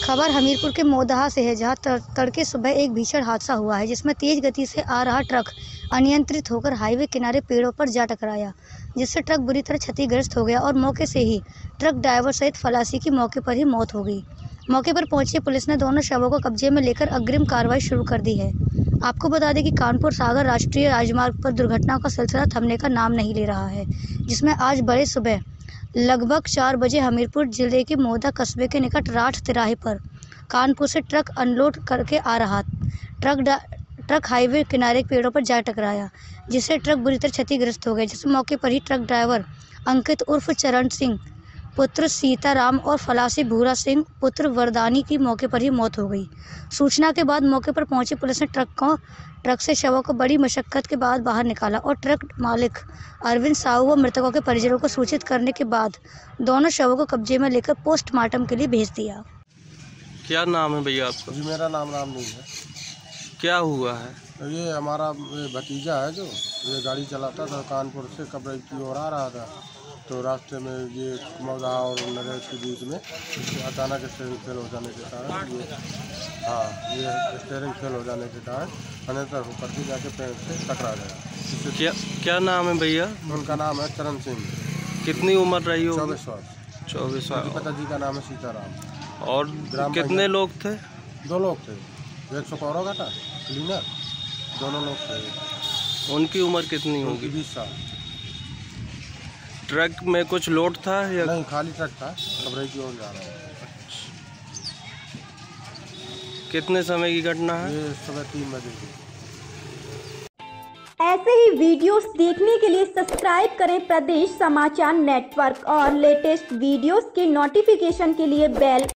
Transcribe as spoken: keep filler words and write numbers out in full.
खबर हमीरपुर के मोदाहा से है, जहां तड़के सुबह एक भीषण हादसा हुआ है, जिसमें तेज गति से आ रहा ट्रक अनियंत्रित होकर हाईवे किनारे पेड़ों पर जा टकराया, जिससे ट्रक बुरी तरह क्षतिग्रस्त हो गया और मौके से ही ट्रक ड्राइवर सहित खलासी की मौके पर ही मौत हो गई। मौके पर पहुंची पुलिस ने दोनों शवों को कब्जे में लेकर अग्रिम कार्रवाई शुरू कर दी है। आपको बता दें कि कानपुर सागर राष्ट्रीय राजमार्ग पर दुर्घटनाओं का सिलसिला थमने का नाम नहीं ले रहा है, जिसमें आज बड़े सुबह लगभग चार बजे हमीरपुर जिले के मोदा कस्बे के निकट राठ तिराहे पर कानपुर से ट्रक अनलोड करके आ रहा ट्रक ट्रक हाईवे किनारे पेड़ों पर जा टकराया, जिससे ट्रक बुरी तरह क्षतिग्रस्त हो गया, जिसमें मौके पर ही ट्रक ड्राइवर अंकित उर्फ चरण सिंह पुत्र सीताराम और फलासी भूरा सिंह पुत्र वरदानी की मौके पर ही मौत हो गई। सूचना के बाद मौके पर पहुंची पुलिस ने ट्रक को ट्रक से शवों को बड़ी मशक्कत के बाद बाहर निकाला और ट्रक मालिक अरविंद साहू व मृतकों के परिजनों को सूचित करने के बाद दोनों शवों को कब्जे में लेकर पोस्टमार्टम के लिए भेज दिया। क्या नाम है भैया आपका? जी मेरा नाम राम नहीं है। क्या हुआ है? ये हमारा भतीजा है, जो ये गाड़ी चलाता था, कानपुर से कब्रई की ओर आ रहा था, तो रास्ते में ये मौदा और नगर के बीच में अचानक स्टेयरिंग फेल हो जाने के कारण ये हाँ ये स्टेयरिंग फेल हो जाने के कारण अनियंत्रित होकर के जाके पेड़ से टकरा गया। क्या क्या नाम है भैया? उनका नाम है चरण सिंह। कितनी उम्र रही होगी? चौबीस वर्ष। चौबीस साल। पिताजी का नाम है सीताराम। और कितने लोग थे? दो लोग थे, एक सौ कौरों का था क्लीनर, दोनों लोग थे। उनकी उम्र कितनी होगी? बीस साल। ट्रक में कुछ लोड था या नहीं, खाली ट्रक था, कब्रई की ओर जा रहा है। कितने समय की घटना है? ये सुबह तीन बजे की। ऐसे ही वीडियोस देखने के लिए सब्सक्राइब करें प्रदेश समाचार नेटवर्क और लेटेस्ट वीडियोस के नोटिफिकेशन के लिए बेल